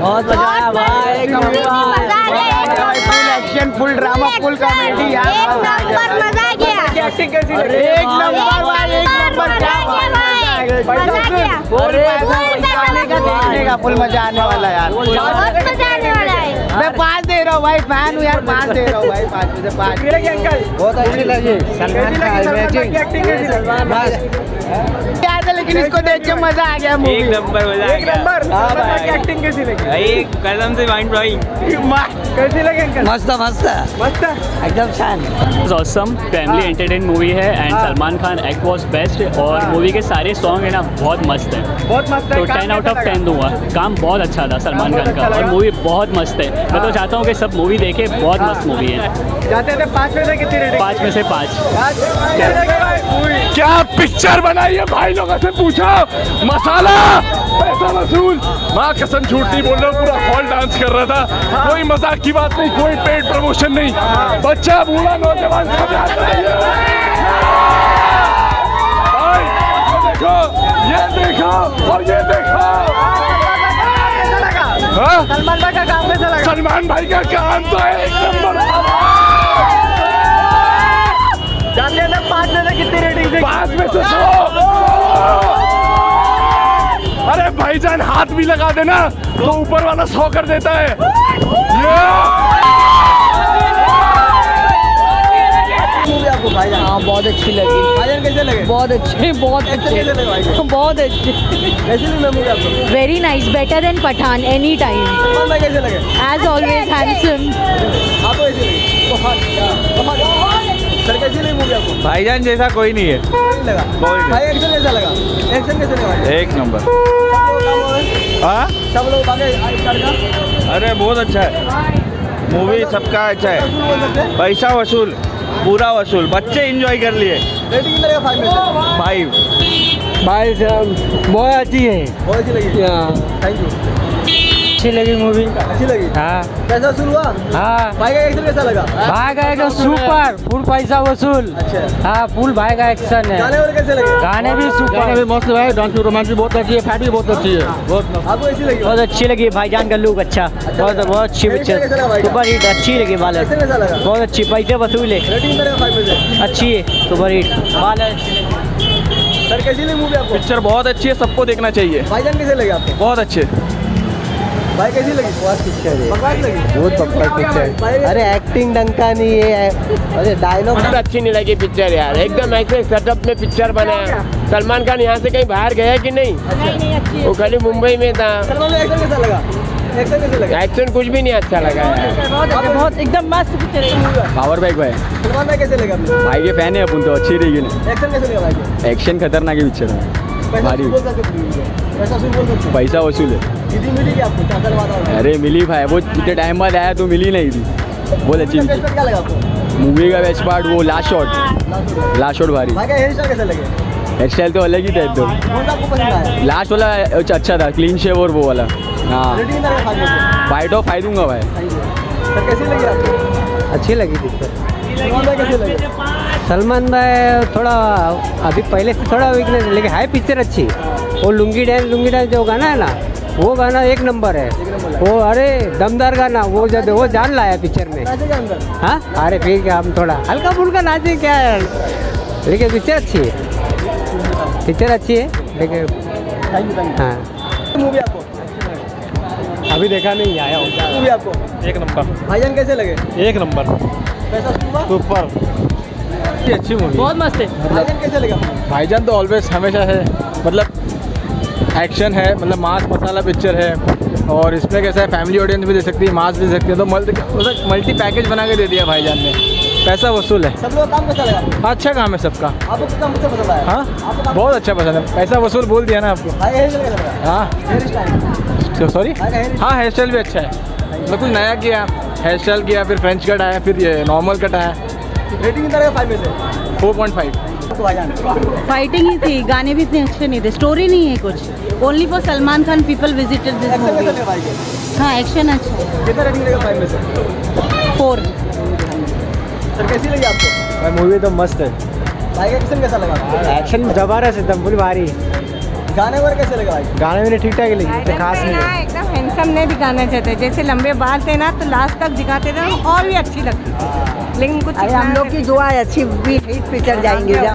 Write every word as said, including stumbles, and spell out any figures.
बहुत मजा आया भाई, एक number, full action, full drama, full comedy यार, एक नंबर मजा आ गया। एक्टिंग कैसी लगी? एक नंबर भाई, एक नंबर, क्या बात है, मजा आ गया, फुल मजा आने वाला यार, बहुत मजा आने वाला है। मैं पाँच दे रहा हूँ भाई, फैन हूँ यार, पाँच दे रहा हूँ भाई, पाँच में से पाँच। बहुत अच्छी लगी सलमान खान एक्टिंग यार, लेकिन इसको देख के मजा आ गया मूवी, एक नंबर मजा आ गया। एक्टिंग कैसी लगी? कसम से माइंड ब्लोइंग, कैसी लगी अंकल? मस्त मस्त मस्त एकदम शान, ऑसम फैमिली एंटरटेन मूवी है and Salman Khan act was best और मूवी के सारे सॉन्ग है ना बहुत मस्त है, बहुत मस्त है, तो टेन आउट ऑफ टेन दूंगा। काम बहुत अच्छा था सलमान खान का और मूवी बहुत मस्त है। मैं तो चाहता हूँ कि सब मूवी देखे, बहुत मस्त मूवी है। जाते थे पाँच में से कितनी रेटिंग? पाँच में से पाँच। क्या पिक्चर बनाई है भाई, लोगों से पूछा, मसाला पैसा वसूल, माँ कसम झूठ नहीं बोल रहा हूँ, पूरा हॉल डांस कर रहा था, कोई मजाक की बात नहीं, कोई पेड प्रमोशन नहीं, बच्चा बूढ़ा नौजवान सब भाई, देखो ये देखो और ये देखो, सलमान भाई का काम कैसा लगा? सलमान भाई का काम तो एक नंबर। जानते हैं पाँच में से कितनी रेटिंग थी? पाँच में से सौ। अरे भाईजान हाथ भी लगा देना तो ऊपर वाला सौ कर देता है। मूवी आपको भाईजान? हाँ बहुत अच्छी लगी। भाईजान कैसे लगे? बहुत अच्छे, बहुत अच्छे, बहुत अच्छे। कैसी लगी मूवी आपको? Very nice, better than Pathaan any time. सलमान भाई कैसे लगे? As always handsome. आपको कैसी लगी? बहुत बहुत। सर कैसी लगी मूवी आपको? भाईजान जैसा कोई नहीं है, कोई लगा? भाई एक्शन कैसा लगा? एक्शन कैसे लगा? एक नंबर। हाँ सब लोग भागे का? अरे बहुत अच्छा है मूवी, सबका अच्छा है, पैसा वसूल, पूरा वसूल, बच्चे एंजॉय कर लिए। रेटिंग कितना फाइव में से? फाइव। भाई बहुत अच्छी है, बहुत अच्छी लगी। Thank you. अच्छी लगी मूवी, अच्छी लगी। हाँ पैसा वसूल हुआ? हाँ। भाई का एक्शन कैसा लगा? भाई का एकदम सुपर, फुल पैसा वसूल। अच्छा हाँ फुल भाई का एक्शन है। गाने और कैसे लगे? गाने भी सुपर, गाने भी मस्त है, डांस रोमांस भी बहुत अच्छी है, फाइट भी बहुत अच्छी है, बहुत। आपको ऐसी लगी? बहुत अच्छी लगी, भाईजान का लुक अच्छा, बहुत बहुत अच्छी पिक्चर, सुपर हिट, अच्छी लगी बाल, एक्शन कैसा लगा? बहुत अच्छी, पैसे वसूल है, रेटिंग कितना फाइव में से? अच्छी है, सुपर हिट बाल। सर कैसी लगी मूवी आपको? पिक्चर बहुत अच्छी है, सबको देखना चाहिए। भाईजान कैसे लगे आपको? बहुत अच्छे। भाई कैसी लगी? बहुत पिक्चर है, बकवास लगी? बहुत बकवास पिक्चर। अरे एक्टिंग डंका नहीं है, अरे डायलॉग अच्छी नहीं लगी पिक्चर यार, एकदम ऐसे सेटअप में पिक्चर बनाया। सलमान खान यहाँ से कहीं बाहर गया कि नहीं? अच्छा। वो खाली मुंबई में था। सलमान का एक्शन कैसा लगा? एक्शन कैसे लगा? एक्शन कुछ भी नहीं अच्छा लगा यार। बहुत बहुत एकदम मस्त पिक्चर है। पावर बैक भाई, सलमान भाई कैसे लगा? भाई के फैन है अपन तो, अच्छी रहेगी ना। एक्शन कैसे लगा भाई? एक्शन खतरनाक है पिक्चर में, पैसा भारी। बोल सकते? पैसा सुन बोल सकते? पैसा वसूल है। दीदी मिली क्या आपको? चार साल बाद आओ। अरे मिली भाई, वो इतने टाइम बाद आया तो मिली नहीं थी, बहुत अच्छी बेस्ट थी। पार्ट क्या लगा आपको? मूवी का बेस्ट पार्ट वो लास्ट शॉट, लास्ट शॉट भारी। भाई का हेयर स्टाइल कैसा लगे? हेयर स्टाइल तो अलग ही था एकदम, कौन सा आपको पसंद आया? लास्ट वाला अच्छा था, क्लीन शेव और वो वाला। हाँ रेटिंग कितना फाइव में से? फाइट ऑफ फाइव दूंगा भाई। सर कैसी लगी आपको? अच्छी लगी पिक्चर। सलमान भाई कैसे लगे? सलमान भाई थोड़ा अभी पहले से थोड़ा वीकनेस, लेकिन है पिक्चर अच्छी। वो लुंगी डांस, लुंगी डांस जो गाना है ना, वो गाना एक नंबर है, वो अरे दमदार गाना, वो जब वो जान लाया पिक्चर में। नाचेगा अंदर? हाँ अरे फिर क्या, हम थोड़ा हल्का फुल्का नाचे क्या है, लेकिन पिक्चर अच्छी है, पिक्चर अच्छी है लेकिन। थैंक यू थैंक हाँ यू। मूवी आपको? अभी देखा नहीं, आया हूँ। मूवी आपको? एक नंबर। भाईजान कैसे लगे? एक नंबर, पैसा सुन सुपर, अच्छी मूवी, बहुत मस्त है। भाईजान कैसे लगा? भाईजान तो ऑलवेज हमेशा है, मतलब एक्शन है, मतलब मास मसाला पिक्चर है, और इसमें कैसा है फैमिली ऑडियंस भी दे सकती है, मास भी दे सकती है, तो मल्टी मल्टी पैकेज बना के दे दिया भाईजान ने, पैसा वसूल है। सब लोग काम कैसा लगा? अच्छा काम है सबका। आपको कितना मुझसे पसंद आया? हाँ आपको काम- बहुत अच्छा पसंद है, पैसा वसूल बोल दिया ना आपको। भाई का हेयर स्टाइल कैसा लगा? हाँ हेयर स्टाइल? सॉरी, हाँ हेयर स्टाइल भी अच्छा है, मतलब कुछ नया किया, हेयर स्टाइल किया, फिर फ्रेंच कट आया, फिर ये नॉर्मल कट आया। रेटिंग कितना फाइव में से? Four point five. फाइटिंग ही थी, गाने भी इतने अच्छे नहीं थे, स्टोरी नहीं है कुछ, only for Salman Khan people visited this action कैसा मूवी। लगा भाई के? हाँ एक्शन अच्छा है। कितना रेटिंग देगा फाइव में से? फोर। सर कैसी लगी आपको? मूवी तो मस्त है, भाई का एक्शन कैसा लगा? एक्शन जबरदस्त एकदम, फुल भारी। गाने वगैरह कैसे लगा भाई? गाने मेरे ठीक ठाक लगे, खास नहीं है। एकदम हैंडसम नहीं दिखाना चाहते, जैसे लंबे बाल थे ना तो लास्ट तक दिखाते थे और भी अच्छी लगती थी, लेकिन कुछ हम लोग की दुआ है अच्छी भी हिट पिक्चर जाएंगे।